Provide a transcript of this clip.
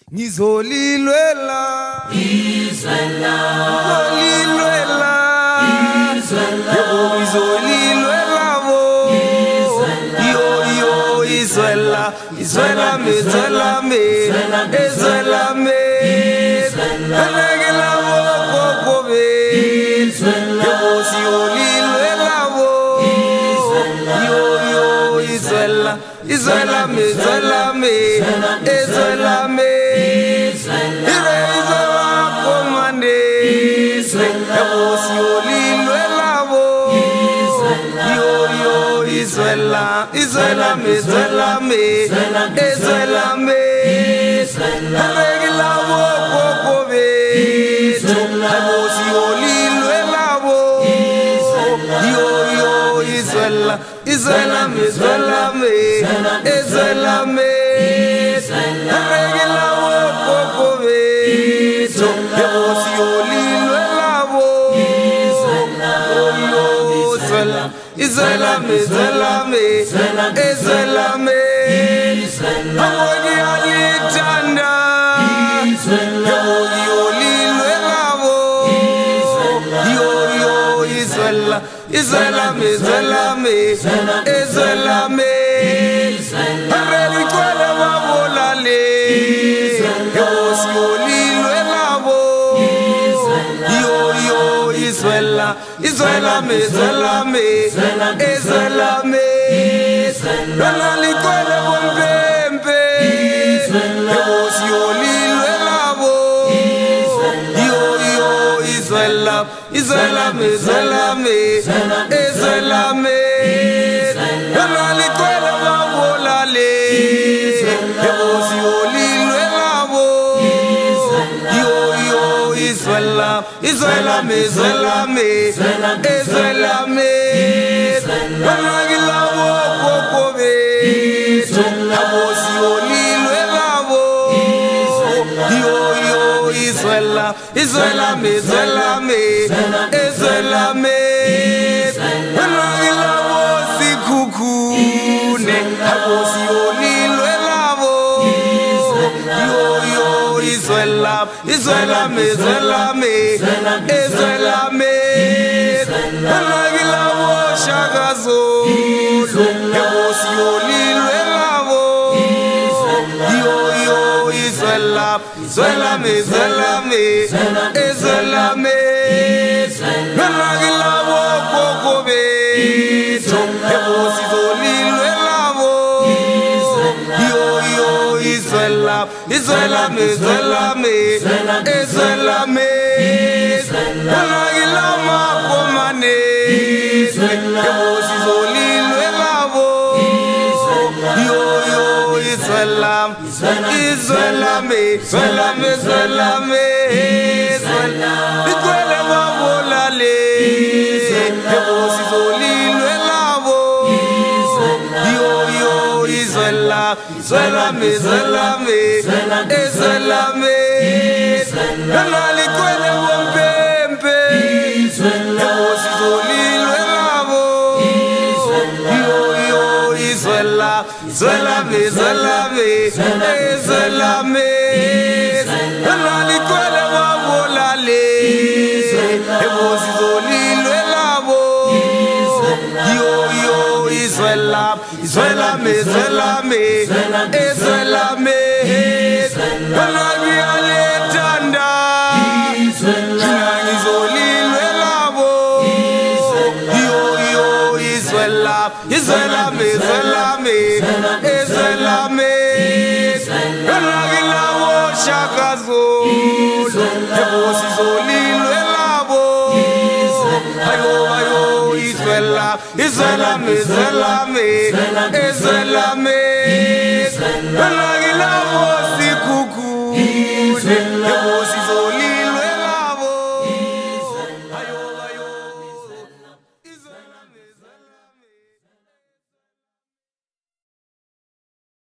Ngizolilwela Izwela Ngizolilwela Izwela Yebo ngizolilwela bo Yo yo Izwela Izwela me Izwela me Izwela me Elegela bo koko be Yebo siyolilwela bo Yo yo Izwela Izwela me Izwela me Izwela me Izwela me, Izwela me, Izwela me, Aregila bo koko beto, abo siyolilwela bo, yo yo Izwela, Izwela me, Izwela me, Izwela me, Aregila bo koko beto, abo siyolilwela bo, yo yo Izwela me, Izwela me, Izwela me, Amogi alithanda, Amogi olilwela bo, yo yo Izwela, Izwela me, Izwela me, Izwela me, Arelikwele wabolale, Amogi olilwela bo, yo yo Izwela, Izwela me, Izwela me, Izwela me, Arelikwele bompempe, Yebo siyolilwela bo, yo yo Izwela, Izwela me, Izwela me, Izwela me, Arelikwele wabolale, Yebo siyolilwela bo, yo yo Izwela, Izwela me, Izwela me, Izwela me, Aragila bo koko beto, abo siyolilwela bo, yo yo Izwela, Izwela me, Izwela me, Izwela me, Aragila bo sikhukhune, abo siyolilwela bo, yo yo Izwela, Izwela me, Izwela me, Izwela me, Aragila bo shakazulu, yebo siyolilwela bo, yo yo Izwela, Izwela me, Izwela me, Izwela me, Aragila bo koko beto, yebo siyolilwela bo, yo yo Izwela, Izwela me, Izwela me, Izwela me, Aragila makomane, yebo siyolilwela bo, yo yo Izwela, Izwela me, Izwela me, Izwela me, Izwela wabolale, yebo siyolilwela bo, yo yo Izwela, Izwela me, Izwela me, Izwela me, Arelikwele bompempe, yebo siyolilwela bo, yo yo Izwela, Izwela me, Izwela me, Izwela me, Arelikwele wabolale, yebo siyolilwela bo, yo yo Izwela, Izwela me, Izwela me, Izwela me, Aragi alethanda, ngizolilwela bo, yo yo Izwela, Izwela me, Izwela me, Izwela me, Aragi lawo shakazulu, yebo siyolilwela bo, ayo ayo Izwela, Izwela me, Izwela me, Izwela me, Aragi lawo sikhukhune,